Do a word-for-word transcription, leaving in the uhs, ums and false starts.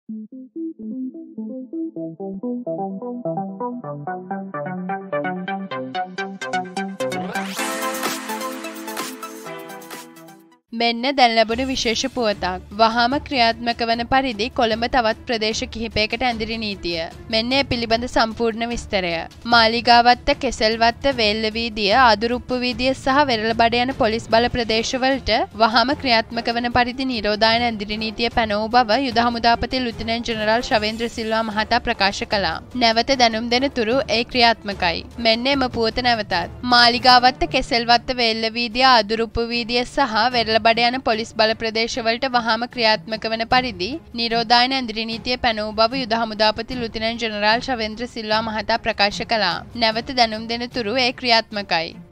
මෙන්න දැන් ලැබුණු විශේෂ පුවතක්. වහාම ක්‍රියාත්මක වන පරිදි කොළඹ තවත් ප්‍රදේශ කිහිපයකට ඇඳිරි නීතිය. මෙන්න ඒ පිළිබඳ සම්පූර්ණ විස්තරය. මාලිගාවත්ත, කෙසෙල්වත්ත, වේල්ල වීදිය, ආදුරුප්පු වීදිය සහ වෙරළබඩ යන පොලිස් බල ප්‍රදේශවලට වහාම ක්‍රියාත්මක වන පරිදි නිරෝධායන ඇඳිරි නීතිය පැනවූ බව යුද හමුදාපති ලුතිනන්ට් ජෙනරාල් ශවේන්ද්‍ර සිල්වා මහතා ප්‍රකාශ කළා. නැවත දැනුම් දෙන තුරු ඒ ක්‍රියාත්මකයි. මෙන්න එම පුවත නැවතත්. මාලිගාවත්ත, කෙසෙල්වත්ත, වේල්ල වීදිය, ආදුරුප්පු වීදිය සහ වෙරළබඩ බඩ යන පොලිස් බල ප්‍රදේශවලට වහාම ක්‍රියාත්මක වන පරිදි නිරෝධායන ඇඳිරි නීතිය පැනවූ බව යුද හමුදාපති ලුතිනන්ට් ජෙනරාල් ශවේන්ද්‍ර සිල්වා මහතා ප්‍රකාශ කළා. නැවත දැනුම් දෙන තුරු ඒ ක්‍රියාත්මකයි.